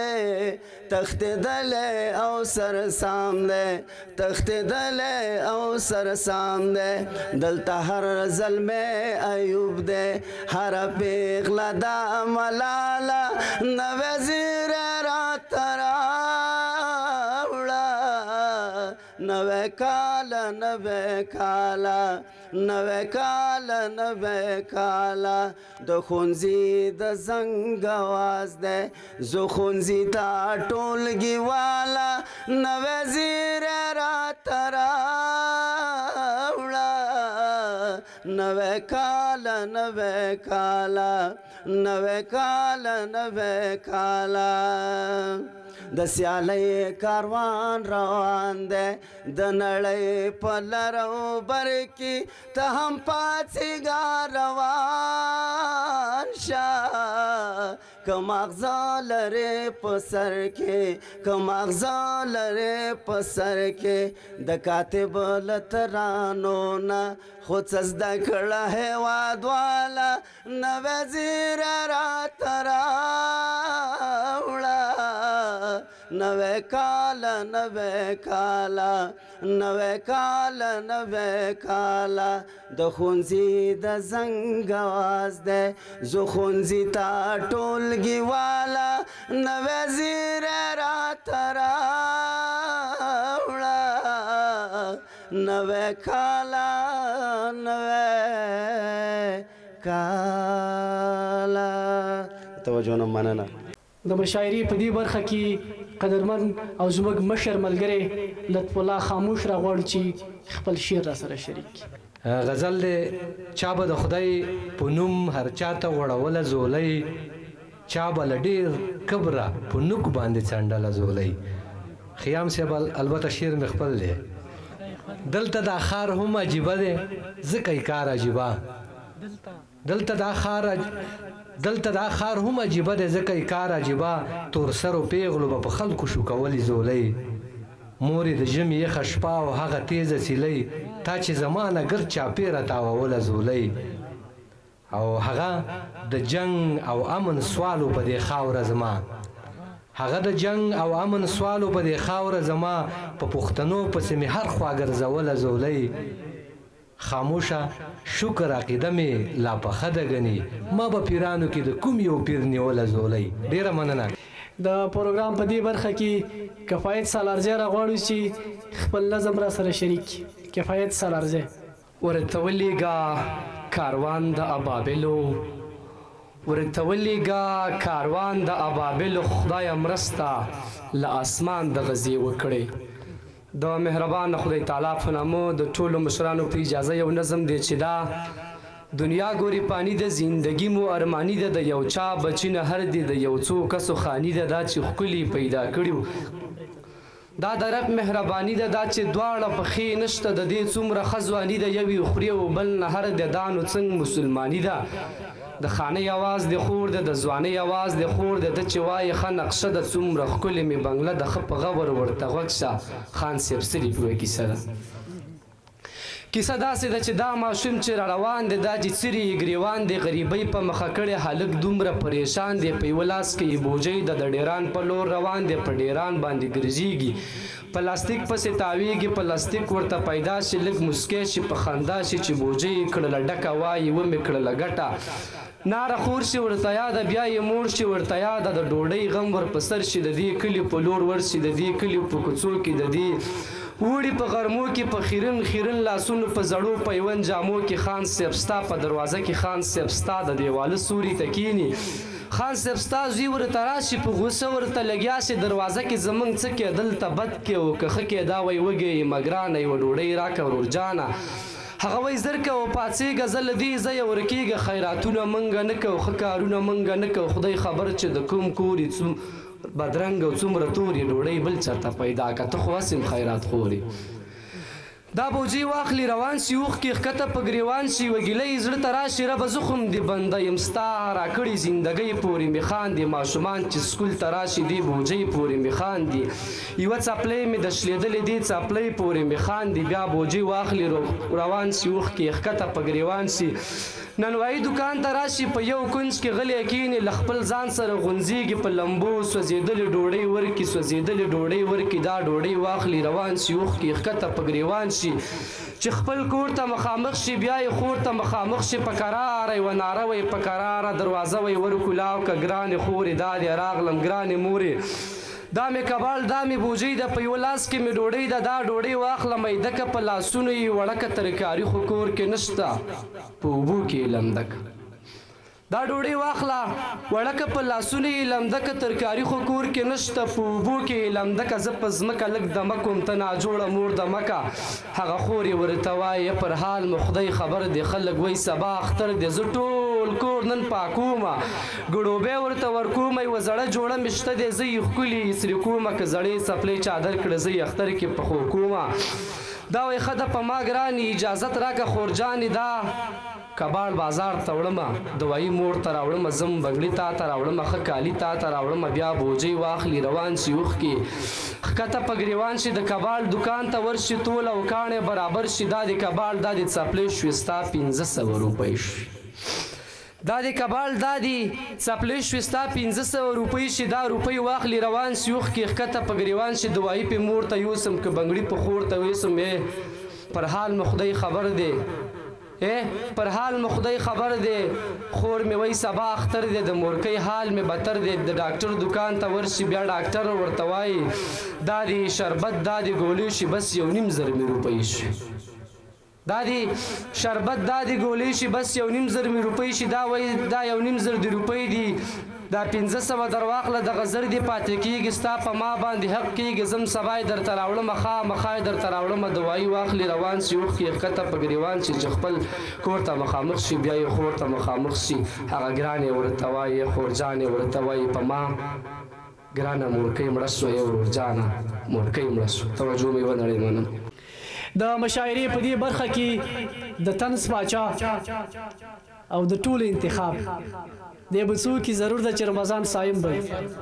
تښتېدلی او سرسام دی، تښتېدلی او سرسام دی. دلته هر زلمی ایوب دی، هره پیغله دا ملاله، نوی زیری راته راوړه، نوی کاله نوی کاله نوی کاله نوی کاله. د ښوونځي د زنګ اواز دی، زه ښوونځي ته ټولګي والا، نوی زیری راته راوړه، نوی کاله نوی کاله نوی کاله نوی کاله. د سیالۍ کاروان روان دی، د نړۍ په لر او بر کې، ته هم پاڅېږه روان شه، که ماغزه لرې په سر کې، که ماغزه لرې په سر کې، د کاتب له ترانو نه خو څه زده کړه هېواد والا، نوی زیری راته راوړه، نوی کاله نوی کاله نوی کاله نوی کاله. د ښوونځي د زنګ اواز دی، زه ښوونځي ته ټولګي والا، نوی زیری راته راوړه، نوی کاله نوی کاله. توجه نه مننه. د مشاعرې په دې برخه کې قدرمن او زموږ مشر ملګری لطف الله خاموش راغواړو چې خپل شعر را سره شریک کړي. غزل دی: چا به د خدای په نوم هر چا ته غوړوله زولۍ، چا به له ډېر کبره په نوک باندې څنډله زولۍ. خیام صاحب البته شعر مې خپل دی. دلته دا ښار هم عجیبه دی ځکه یې کار عجیبه، دلته دا ښار هم عجیبه دی ځکه یې کار عجیبه، تور سرو پیغلو به په خلکو شو کولې زولۍ. مورې د ژمي یخه شپه او هغه تیزه سیلۍ، تا چې زما نه ګرد چاپېره تاووله زولۍ. او هغه د جنگ او امن سوالو په دې خاوره زما، هغه د جنگ او امن سوالو په دې خاوره زما، په پښتنو پسې مې هر خوا ګرځوله زولۍ. خاموشه شکر عقیده مې لا پخه ده ګنې ما به پیرانو کې د کوم یو پیر نیوله زولی. ډېره مننه. د پروګرام په دې برخه کې کفایت سالارزی راغواړو چې خپل نظم را سره شریک کړي. کفایت سالارزی. ورته ولېږه کاروان د ابابلو، ورته ولېږه کاروان د ابابلو، خدایه مرسته له اسمان د غزې وکړې. د مهربان خدای تعالی په نامه د ټولو مشرانو په اجازه یو نظم دی چې دا دنیا ګوري پانی د زندگی مو ارمانی ده، د یو چا بچی نه هر دی د یو څو کسو خانی ده، دا چې ښکلي پیدا کړي دا د رب مهرباني ده، دا چې دواړه پښې نشته د دې څومره ښه ځواني ده، یو یې خوري او بل نه هر دی، دا نو څنګه مسلماني ده. د خانۍ اواز د خور ده، د ځوانۍ اواز د خور ده، د چې وایي ښه نقشه ده څومره ښکلې مې بنګله ده، ښه په غور ورته غوږ شه خان صاحب څه لیکوي کیسه ده. کیسه داسې ده چې دا ماشوم چې را روان دی دا چې څیرې یې ګریوان دی، غریبۍ په مخه کړې هلک دومره پریشان دی، په یوه لاس کې یې بوجۍ ده، د ډیران په لور روان دی، په ډیران باندې ګرځېږي، پلاستیک پسې تاویږي، پلاستیک ورته پیدا شي، لږ مسکی شي، په خندا شي چې بوجۍ یې کړله ډکه وایي ومې کړله ګټه، ناره خور شي ورته یاده، بیا یې موړ شي ورته یاده، د ډوډۍ غم ور په سر شي، د دې کلي په لور ورشي، د دې کلي په کوڅو کې د دې وړي په غرمو کې په خیرن خیرن لاسونو په زړو پیوند جامو کې خان صاحب ستا په دروازه کې خان صاحب ستا د دیواله سوري ته کیني، خان صاحب ستا زوی ورته راشي په غوسه ورته لګیا شي، دروازه کې زمونږ څه کې دلته بد کې او که ښه کې دا وایي وږی یمه ګرانه یوه ډوډۍ راکړه ورورجانه، هغه وایي زر کوه پاڅېږه زه له دې ځایه ورکېږه، خیراتونه موږ نه کوو ښه کارونه موږ نه کوو، خدای خبر چې د کوم کور یې بدرنګ او څومره تورې ډوډۍ بل چېرته پیدا که ته خو هسې خیرات خورې. دا بوجۍ واخلي روان شي اوښکې ښکته په ګریوان شي، وګیلۍ زړه ته راشي ربه زه خو هم دې بنده یم ستا راکړې زندګۍ پورې مې خاندي، ماشومان چې سکول ته راشي دې بوجۍ پورې مې خاندي، یوه څپلۍ مې د شلېدلې دې څپلۍ پورې مې خاندي، بیا بوجۍ واخلي روان شي اوښکې ښکته په ګریوان شي، ننوایي دوکان ته راشي په یو کونج کې غلی کینې، له خپل ځان سره غونځېږي په لمبو سوځېدلې ډوډۍ ورکړي، سوځېدلې ډوډۍ ورکړي، دا ډوډۍ واخلي روان شي اوښکې ښکته په ګریوان شي، چې خپل کور ته مخامخ شي بیا یې خور ته مخامخ شي، په کراره یوه ناره وی په کراره دروازه وی ورکولاو که ګرانې خورې دا دې راغلم ګرانې مورې، دا مې کبال دا مې بوجۍ ده، په یوه لاس کې مې ډوډۍ ده، دا ډوډۍ واخله میدکه په لاسونو یې وړکه ترکاري خو کور کې نشته په اوبو کې یې لمدکه، دا ډوډۍ واخله وړکه په لاسونو یې لمدکه ترکاري خو کور کې نشته په اوبو کې یې لمدکه، زه په ځمکه لږ دمه کوم ته ناجوړه مور دمکه، هغه خور یې ورته وایي پر حال مو خدای خبر دی، خلک وایي سبا اختر دی، زه ټول کور نن پاکومه، ګړوبی ورته ورکومه، یوه زړه جوړه مې شته دی زه یې ښکلي سرې کومه، که زړې څپلۍ چادر کړه زه یې اختر کې پخو کومه، دا وایي ښه ده په ما ګرانې اجازت راکړه خورجانې، دا کباړ بازار ته وړمه، دوايي مور ته راوړمه، زم بنګړي تا ته راوړمه، ښه کالي تا ته راوړمه، بیا بوجۍ واخلي روان شي اوښکې ښکته په ګریوان شي، د کباړ دکان ته ورشي توله او کاڼې برابر شي، دا د کباړ دا د څپلۍ شوې ستا 500 روپۍ شي، دا د کباړ دا د څپلۍ شوې ستا 500 روپۍ شي، دا روپۍ واخلي روان شي اوښکې ښکته په ګریوان شي، دوايي پې مور ته یوسم که بنګړي په خور ته ویسم، پر حال مو خدای خبر دی، پر حال مو خدای خبر دی، خور مې وایي سبا اختر دی، د مورکۍ حال مې بدتر دی، د ډاکټر دکان ته ورشي بیا ډاکټر ورته وایي دا د شربت دا د ګولۍ شي بس 1.5 مې روپۍ شي، دا د شربت دا د ګولۍ شي بس 1.5 روپۍ شي، دا وایي دا 1.5 روپۍ دي، دا 500 در واخله دغه زر دې پاتې کېږي ستا په ما باندې حق کېږي، زم سبا یې درته راوړمه خامخا یې درته راوړمه، دوايي واخلي روان شي اوښکې ښکته په ګریوان شي، چې خپل کور ته مخامخ شي بیا یې خور ته مخامخ شي، هغه ګرانې ورته وایي خورجانې ورته وایي په ما ګرانه مورکۍ مړه شوه یې ورورجانه مورکۍ مړه شوه، توجه مې ونړۍ منم. د مشاعرې په دې برخه کې د طنز پاچا او د ټول انتخاب دی به څوک ضرور ده چې رمضان صایم به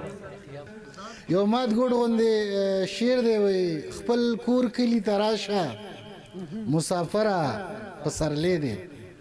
یو مات ګوډ غوندې شعر دی وایي خپل کور کلي ته راشه مسافره پسرلی دی،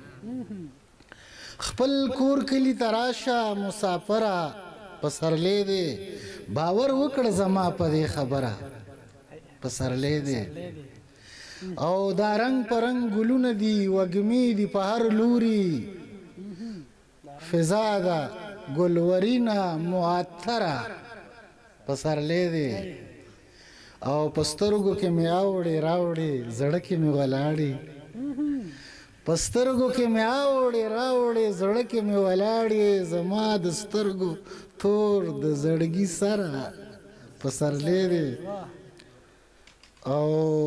خپل کور کلي ته راشه مسافره پسرلی دی، باور وکړه زما په دې خبره پسرلی دی، او دا رنگ په رنگ ګلونه دي وږمې دي په هر لوري فضا ده ګلورینه معطره پسرلی دی او په سترګو کې مې اوړې راوړې زړه کې مې ولاړې په سترګو کې مې اوړې راوړې زړه کې مې ولاړې زما د سترګو تور د زړګي سره پسرلی دی او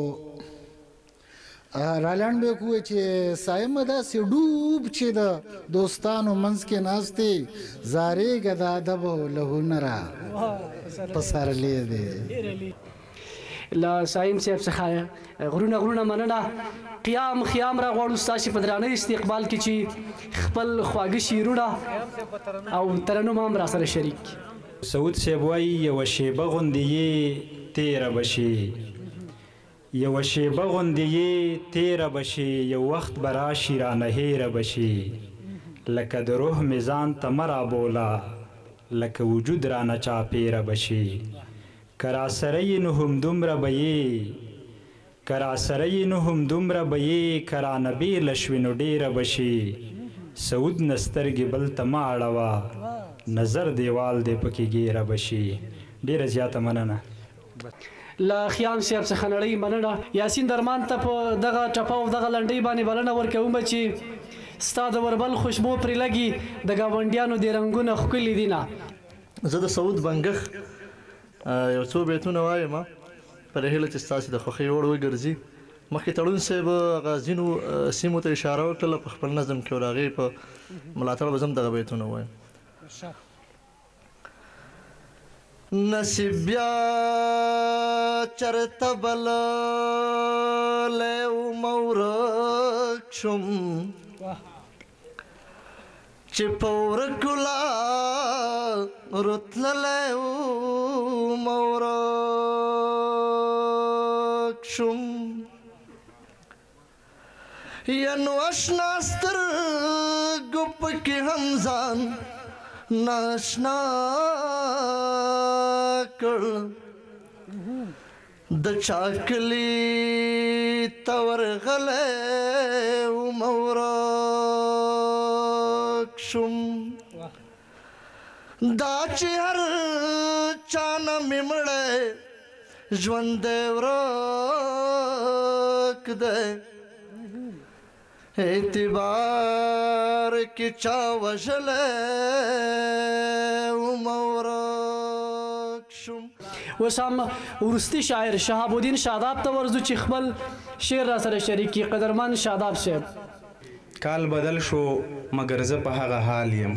رالاند به کوی چې سایمه داسې ډوب چې د دوستانو منځ کې ناستې زارېږه د ادب او له هنره پسرلی دی له سایم صاحب څخه غرونه مننه قیام خیام را غواړو ستاسې په درانه استقبال کې چې خپل خواږه شعرونه او ترنم هم را سره شریک سعود صاحب وایي یوه شیبه غوندې یې تېره به شي یوه شیبه غوندې یې تېره به شي یو وخت به راشي رانه هېره به شي لکه د روح مې ځان ته مه رابوله لکه وجود رانه چاپېره به شي که راسره یې نو همدومره به یې که راسره یې نو همدومره به یې که رانه بېله شوې نو ډېره به شي سعود نه سترګې بل ته مه اړوه نظر دیوال دی پکې ګیره به شي ډېره زیاته مننه له خیام صاحب څخه نړۍ مننه یاسین درمان ته په دغه ټپه او دغه لنډۍ باندې بلنه ورکوم چې ستا د وربل خوشبو پرې لګي د ګاونډیانو د رنګونه ښکلي دي نه زه د سعود بنګښ یو څو بیتونه وایم په دې هیله چې ستاسې د خوښۍ وړ وګرځي مخکې تړون صاحب هغه ځینو سیمو ته اشاره وکړله په خپل نظم کې او د هغې په ملاتړ به زه هم دغه بیتونه وایم نصیب بیا چرته بللی وم ورک شوم چې په ورکو لارو تللی وم ورک شوم ینو اشنا سترګو پکې هم ځان ناشنا کړ د چاکلی ته ورغلی وم ورک شوم دا چې هر چا نه مې مړی ژوندی ورک دی اعتبار کې چا وژلی وم ورک شوم اوس هم وروستي شاعر شهاب الدین شاداب ته ورځو چې خپل شعر را سره شریک کړي قدرمن شاداب صاحب کال بدل شو مګر زه په هغه حال یم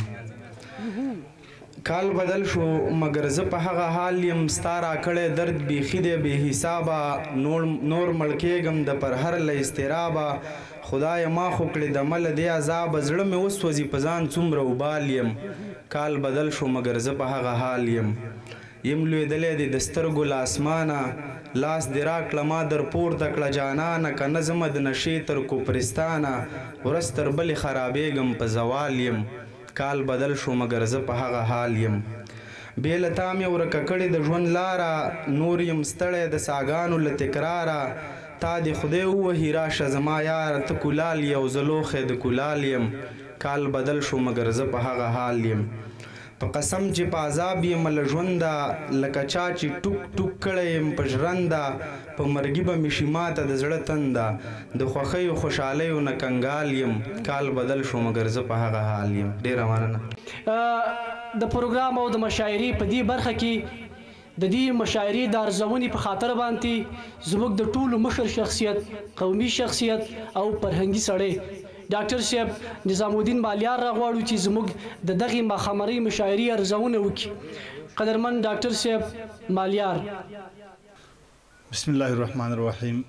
کال بدل شو مګر زه په هغه حال یم ستا راکړی درد بیخي دی بې حسابه نور مړ کېږم د پرهر له اضطرابه خدایه ما خو کړې د مله دې عذابه زړه مې وسوځي په ځان څومره وبال یم کال بدل شو مګر زه په هغه حال یم لوېدلی دی د سترګو له اسمانه لاس دې راکړه ما در پورته کړه جانانه که نه ځمه د نشې تر کوپرستانه ورځ تر بلې خرابېږم په زوال یم کال بدل شو مګر زه په هغه حال یم بې له تا مې ورکه کړې د ژوند لاره نور یم ستړی د ساګانو له تکراره تا دې خدای ووهي راشه زما یاره ته کولال یې او زه لوښی د کولال یم کال بدل شو مګر زه په هغه حال یم په قسم چې په عذاب یم له ژونده لکه چا چې ټوک ټوک کړی یم په ژرنده په مرګي به مې شي ماته د زړه تنده د خوښیو خوشحالیو نه کنګال یم کال بدل شو مګر زه په هغه حال یم ډېره مننه د پروګرام او د مشاعرې په دې برخه کې د دې مشاعرې د ارزونې په خاطر باندې زموږ د ټولو مشر شخصیت قومي شخصیت او فرهنګي سړی ډاکټر صاحب نظام الدین مالیار راغواړو چې زموږ د دغې ماښامنۍ مشاعرې ارزونه وکړي قدرمن ډاکټر صاحب مالیار بسم الله الرحمن الرحیم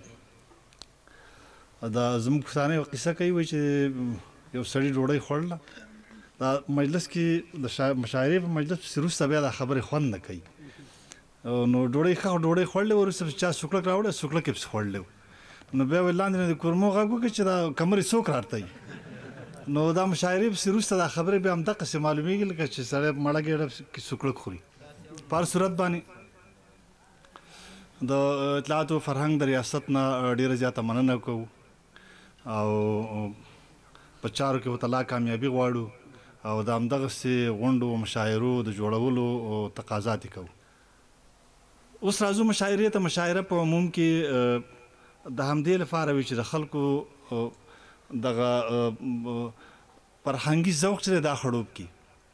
دا زموږ پښتانه یو قصه کوي چې یو سړي ډوډۍ خوړله دا مجلس کې د مشاعرې په مجلس پسې وروسته بیا دا خبرې خوند نه کوي نو ډوډۍ خوړلې وروسته چا سوکړک راوړی سوکړک یې پسې خوړلی نو بیا ویل لاندې نه د کورمو غږ وکړه چې دا کمرې څوک راټوي نو دا مشاعرې پسې وروسته دا خبرې بیا همدقسې معلومېږي لکه چې سړی مړه ګېډه کې سوکړک خوري په هر صورت باندې د اطلاعات او فرهنګ د ریاست نه ډیره زیاته مننه کوو او په چارو کې ورته لا کامیابي غواړو او د همدغسې غونډو مشاعرو د جوړولو تقاضا ترې کوو. اوس راځو مشاعرې ته. مشاعره په عموم کې د همدې لپاره وي چې د خلکو دغه فرهنګي ذوق چې دا خړوب کړي.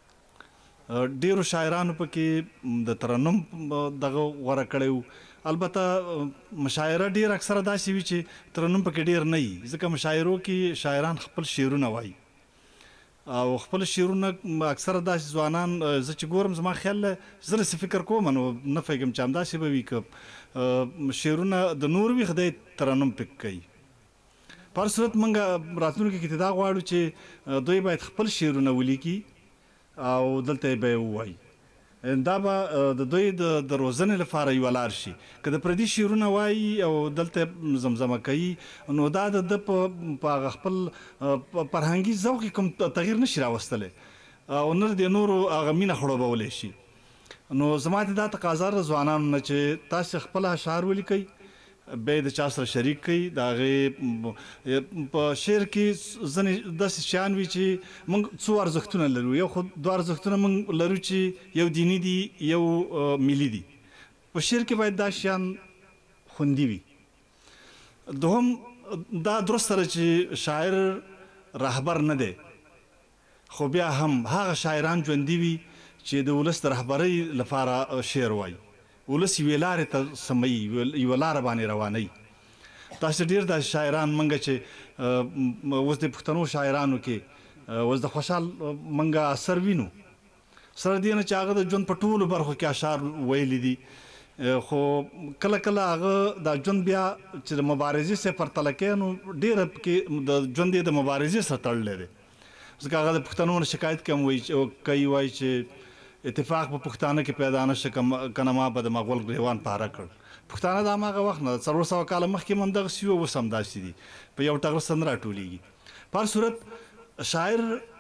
ډیرو شاعرانو پکې د ترنم دغه غوره کړی وو. البته مشاعره ډیر اکثره داسې وي چې ترنم پکې ډیر نه وي، ځکه مشاعرو کې شاعران خپل شعرونه وایي او خپل شعرونه اکثره داسې ځوانان زه چې ګورم زما خیال زه داسې فکر کوم نو نه فکرم چې همداسې به وي که شعرونه د نور وي خدای ترنم پکې کوي. په هر صورت موږ راتلونکي کې دا غواړو چې دوی باید خپل شعرونه ولیکي او دلته به یې ووایي. دا به د دوی د روزنې لپاره یوه لار شي. که د پردي شعرونه وایي او دلته زمزمه کوي نو دا د ده په هغه خپل فرهنګي ذوق کې کوم تغییر نشي راوستلی او نه د نورو هغه مینه خړوبولی شي. نو زما ته دا تقاضا ده ځوانانو نه چې تاسې خپل اشعار ولیکئ، بیا د چا سره شریک کړئ. د هغې په شعر کې ځینې داسې شیان وي چې موږ څو ارزښتونه لرو. یو خو دوه ارزښتونه موږ لرو چې یو دیني دي یو ملي دي. په شعر کې باید دا شیان خوندي وي. دوهم دا درسته ده چې شاعر رهبر نه دی، خو بیا هم هغه شاعران ژوندي وي چې د ولس د رهبرۍ لپاره شعر وایي، ولس یوې لارې ته سموي، یوه لاره باندې روانوي. داسې ډېر داسې شاعران موږ چې اوس د پښتنو شاعرانو کې اوس د خوشحال موږ اثر وینو، سره دې نه چې هغه د ژوند په ټولو برخو کې اشعار ویلي دي، خو کله کله هغه د ژوند بیا چې د مبارزې سره پرتله کوي نو ډېره پکې د ژوند یې د مبارزې سره تړلی دی. ځکه هغه د پښتنو نه شکایت کوي وایي چې اتفاق په پښتانه کې پیدا نشه کنه ما به د مغول ګریوان پاره کړ. پښتانه د هماغه وخت نه 400 کاله مخکې هم همدغسې وي، اوس همداسې دي، په یو ټغر سره نه راټولېږي. په هر صورت شاعر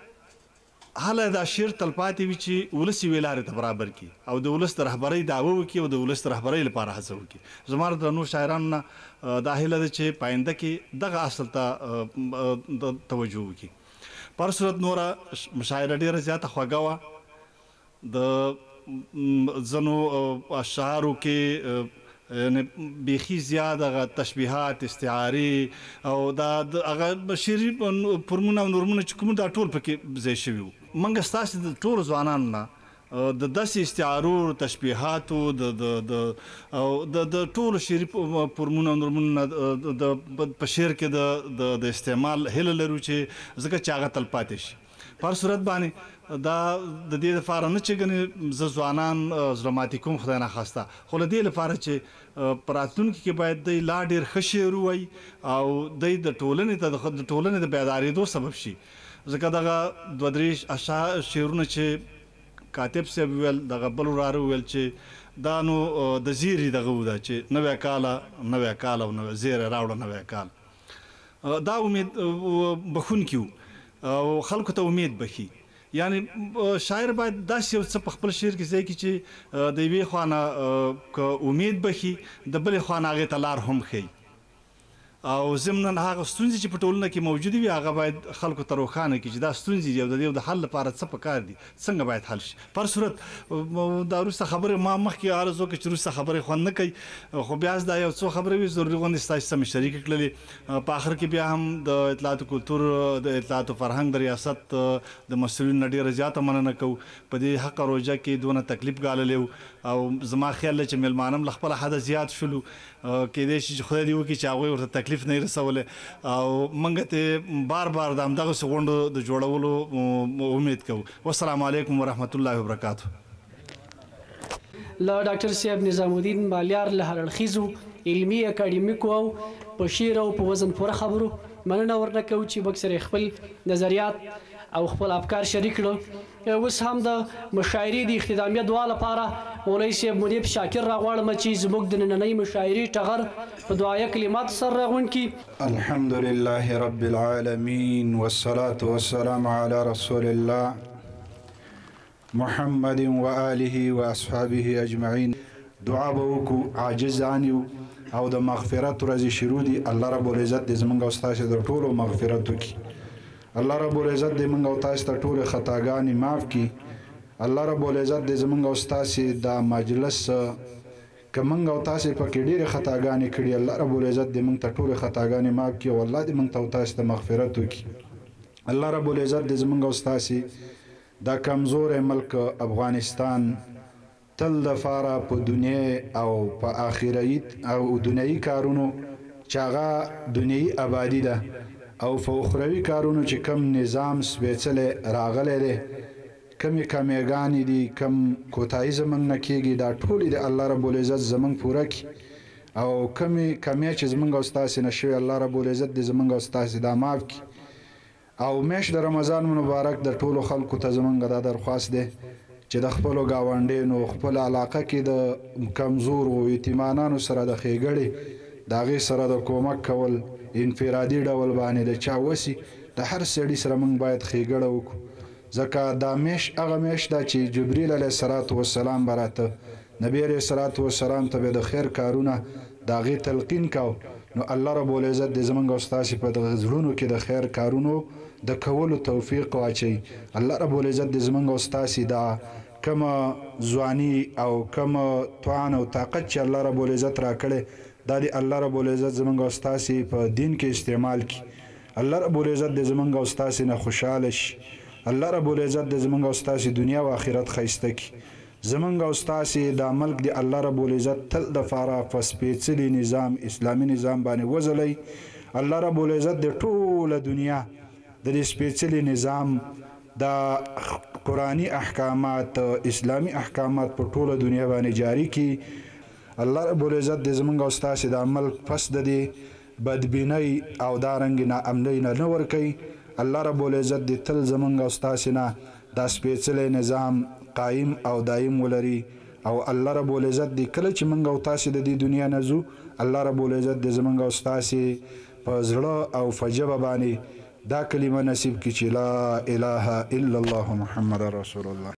هله دا شعر تلپاتې وي چې ولس یوې لارې ته برابر کړي او د ولس د رهبرۍ دعوه وکړي او د ولس د رهبرۍ لپاره هڅه وکړي. زما د درنو شاعرانو نه دا هیله ده چې په آینده کې دغه اصل ته توجه وکړي. په هر صورت نوره مشاعره ډېره زیاته خوږه وه. د ځینو اشعارو کې بیخي زیات هغه تشبیهات، استعارې او دا هغه شعري فرمونه او نورمونه چې کوم دا ټول پکې ځای شوي وو. موږ ستاسې د ټولو ځوانانو نه د داسې استعارو، تشبیهاتو د ټولو شعري فرمونه او نورمونه په شعر کې د استعمال هیله لرو چې ځکه چې هغه تلپاتې شي. په هر صورت باندې دا د دې لپاره نه چې ګنې زه ځوانان زړه ماتي کوم خدای ناخواسته، خو له دې لپاره چې په راتلونکي کې باید دی لا ډېر ښه شعر ووایي او دی د ټولنې د بیدارېدو سبب شي. ځکه دغه دوه درې شعرونه چې کاتب صاحب وویل، دغه بل وراره وویل چې دا نو د زیري دغه وده چې نوی کال او زیری راوړه نوی کال. دا امید بخونکي وو او خلکو ته امید بخي. یعنی شاعر باید داسې یو څه په خپل شعر کې ځای کړي چې د یوې خوا نه که امید بخي، د بلې خوا نه هغې ته لار هم ښیي او ضمناً هغه ستونزې چې په ټولنه کې موجودې وي هغه باید خلکو ته روښانه کړي چې دا ستونزې دي او د دې د حل لپاره څه پکار دي، څنګه باید حل شي. په هر صورت دا وروسته خبرې ما مخکې عرض وکړه چې وروسته خبرې خوند نه کوي، خو بیا دا یو څو خبرې وي ضروري غوندې ستاسو سره مې شریکې کړلې. په آخر کې بیا هم د اطلاعات و کلتور د اطلاعات و فرهنګ د ریاست د مسؤلینو نه ډېره زیاته مننه کوو. په دې حقه روژه کې دونه تکلیف ګاللی و او زما خیال دی چې میلمانه هم له خپله حده زیات شولو، کیدای شي چې خدای دې وکړي چې هغوی ورته تکلیف نه یې رسولی او موږ ته بار د همدغسې غونډو د جوړولو امید کوو. والسلام علیکم ورحمت الله وبرکاتو. له ډاکټر صاحب نظام الدین مالیار له هر اړخیزو علمي اکاډمیکو او په شعر او په وزن پوره خبرو مننه ورنه کوو چې موږ سره خپل نظریات او خپل افکار شریک کړو. اوس هم د مشاعرې د اختتامیه دعا لپاره مولوي صاحب منیب شاکر راغواړم چې زموږ د نننۍ مشاعرې ټغر په دعایه کلمات سره راغونډ کړي. الحمد لله رب العالمین والصلاة والسلام على رسول الله محمد و آله و اصحابه اجمعین. دعا به وکړو عاجزان یو او د مغفرت ورځې شروع دي. الله رب العزت دې زمونږ او ستاسو د ټولو مغفرت وکړي. الله رب العزت دې موږ او تاسو ته ټولې خطاګانې معاف کړي. الله رب العزت دې زمونږ او ستاسو د مجلس که موږ او تاسو پکې ډېرې خطاګانې کړي، الله رب العزت دې موږ ته ټولې خطاګانې معاف کړي او الله دې موږ ته او تاسو ته مغفرت وکړي. الله رب العزت دې زمونږ او ستاسو دا کمزور ملک افغانستان تل د فاره په دنیا او په آخرت او دنیوي کارونو چې هغه دنیوي آبادی ده او په اخروي کارونو چې کم نظام سپېڅلی راغلی دی، کمې کامیاګانې دي، کم کوتاهي زموږ نه کېږي، دا ټولې د الله رب العزت زموږ پوره کړي او کمې کمیه چې زموږ او ستاسې نه شوې الله رب العزت دې زموږ او ستاسې دا معاف کړي. او میاشت د رمضان مبارک د ټولو خلکو ته زموږ دا درخواست دی چې د خپلو ګاونډیانو خپل علاقه کې د کمزورو یتیمانانو سره د ښېګړې د هغې سره د کومک کول انفرادي ډول باندې د چا وسي د هر سړي سره موږ باید ښېګړه وکړو، ځکه دا میاشت هغه میاشت ده چې جبریل علیه الصلاة والسلام به راته نبی علیه الصلاة والسلام ته به د خیر کارونه د هغې تلقین کو. نو الله رب العزت دې زموږ او ستاسې په دغه زړونو کې د خیر کارونو د کولو توفیق واچوي. الله رب العزت دې زموږ او ستاسې دا کومه ځواني او کومه توان او طاقت چې الله رب العزت راکړی دا دې الله رب العزت زموږ او ستاسې په دین کې استعمال کړي. الله رب العزت دې زموږ او ستاسې نه خوشحاله شي. الله رب العزت دې زموږ او ستاسې دنیا او آخرت ښایسته کړي. زموږ او ستاسې دا ملک دې الله رب العزت تل دپاره په سپېڅلي نظام اسلامي نظام باندې وځلی. الله رب العزت دې ټوله دنیا د دې سپېڅلي نظام دا قرآني احکامات اسلامي احکامات په ټوله دنیا باندې جاری کړي. الله رب العزت دې زموږ او ستاسې دا ملک پس د دې بدبینۍ او دارنګې ناامنۍ نه ورکوي. الله رب العزت دې تل زموږ او ستاسې نه دا سپېڅلی نظام قایم او دایم ولري او الله رب العزت دې کله چې موږ او تاسې د دې دنیا نه ځو الله رب العزت دې زموږ او ستاسې په زړه او په ژبه باندې دا کلمه نصیب کړي چې لا اله الا الله محمد رسول الله.